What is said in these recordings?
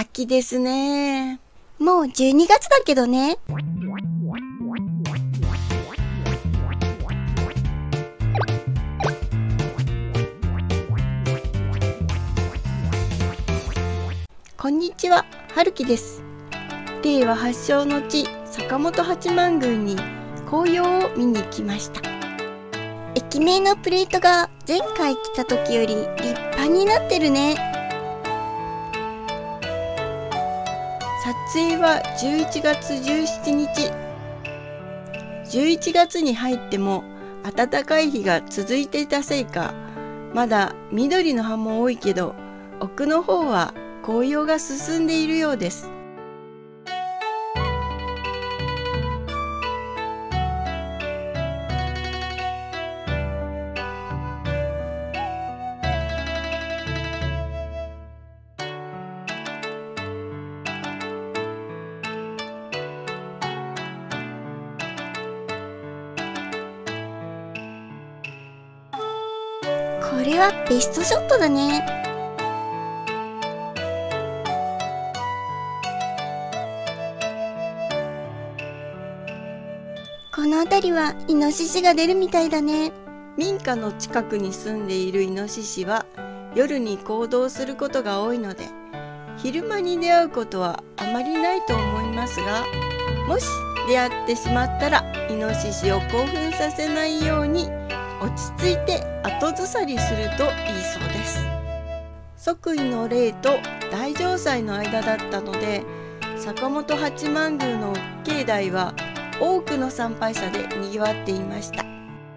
秋ですね。 もう12月だけどね。 こんにちは、はるきです。令和発祥の地、坂本八幡宮に紅葉を見に来ました。 駅名のプレートが前回来た時より立派になってるね。 撮影は11月17日。11月に入っても暖かい日が続いていたせいか、まだ緑の葉も多いけど、奥の方は紅葉が進んでいるようです。 これはベストショットだね。この辺りはイノシシが出るみたいだね。 民家の近くに住んでいるイノシシは夜に行動することが多いので、昼間に出会うことはあまりないと思いますが、もし出会ってしまったらイノシシを興奮させないように落ち着いて後ずさりするといいそうです。即位の礼と大嘗祭の間だったので、坂本八幡宮の境内は多くの参拝者でにぎわっていました。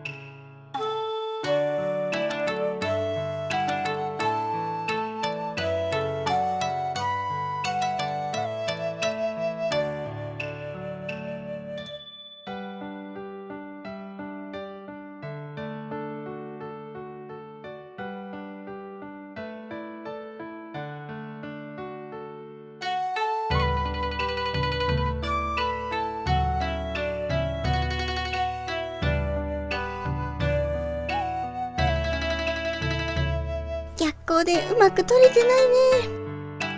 逆光でうまく撮れてないね。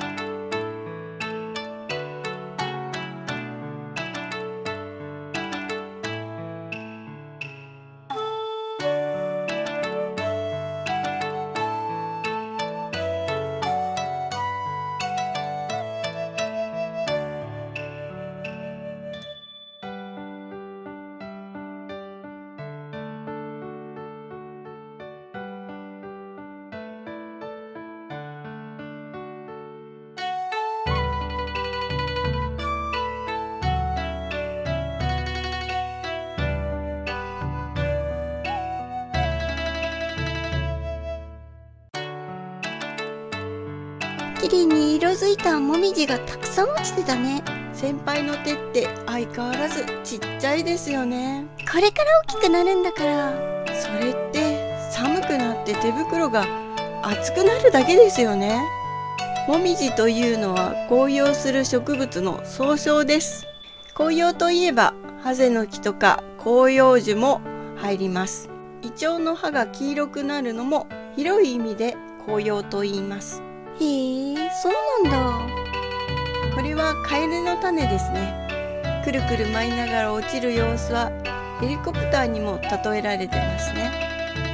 綺麗に色づいたもみじがたくさん落ちてたね。 先輩の手って相変わらずちっちゃいですよね。 これから大きくなるんだから。 それって寒くなって手袋が熱くなるだけですよね。もみじというのは紅葉する植物の総称です。紅葉といえばハゼの木とか広葉樹も入ります。イチョウの葉が黄色くなるのも広い意味で紅葉と言います。 へえ、そうなんだ。 これはカエデの種ですね。くるくる舞いながら落ちる様子はヘリコプターにも例えられてますね。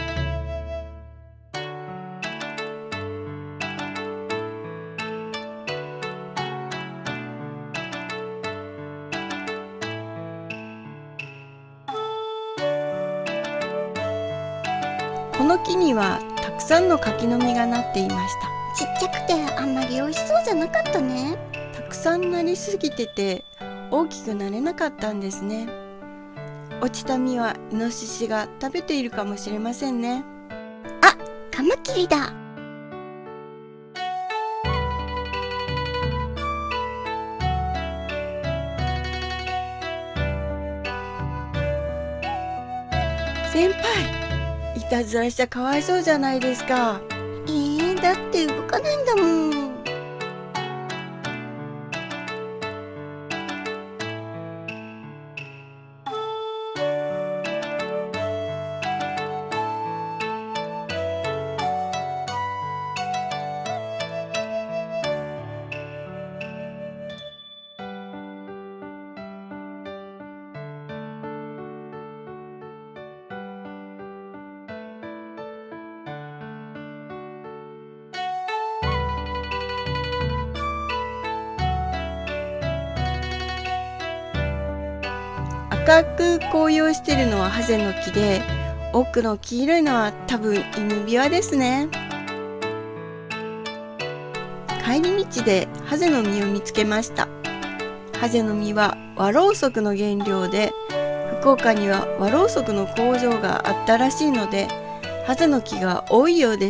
この木にはたくさんの柿の実がなっていました。 ちっちゃくてあんまり美味しそうじゃなかったね。 たくさんなりすぎてて大きくなれなかったんですね。落ちた実はイノシシが食べているかもしれませんね。 あ、カマキリだ。 先輩、いたずらしちゃかわいそうじゃないですか。 だって動かないんだもん。 赤く紅葉してるのはハゼの木で、奥の黄色いのは多分犬ビワですね。帰り道でハゼの実を見つけました。ハゼの実は和ろうそくの原料で、福岡には和ろうそくの工場があったらしいので、ハゼの木が多いようです。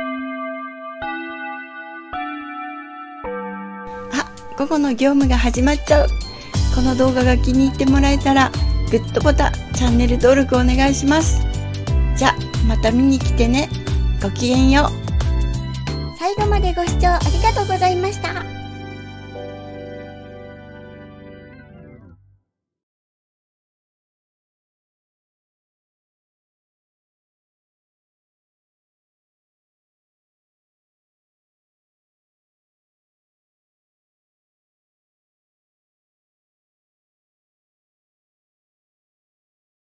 あ、午後の業務が始まっちゃう。この動画が気に入ってもらえたらグッドボタン、チャンネル登録お願いします。じゃあまた見に来てね。ごきげんよう。 最後までご視聴ありがとうございました。